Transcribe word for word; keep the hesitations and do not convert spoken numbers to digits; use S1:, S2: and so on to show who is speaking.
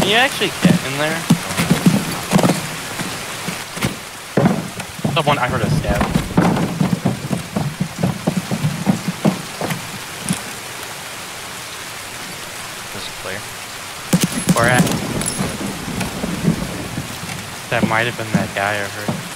S1: Can you actually get in there? Someone, I heard a stab. This is clear. Where at? That might have been that guy I heard.